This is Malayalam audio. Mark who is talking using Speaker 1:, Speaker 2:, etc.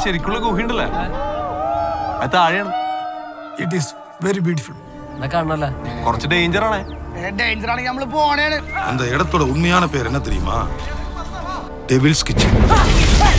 Speaker 1: ശരിക്കുള്ള ഗുഹയുണ്ടല്ലേ? അത് താഴെയാണ്.
Speaker 2: It is very beautiful.
Speaker 1: കുറച്ച് ഡേഞ്ചർ ആണേ.
Speaker 2: ഡേഞ്ചർ ആണെങ്കിൽ നമ്മൾ പോണേണ്.
Speaker 3: அந்த இடத்தோட உண்மையான பேர் என்ன தெரியுமா? Devil's kitchen.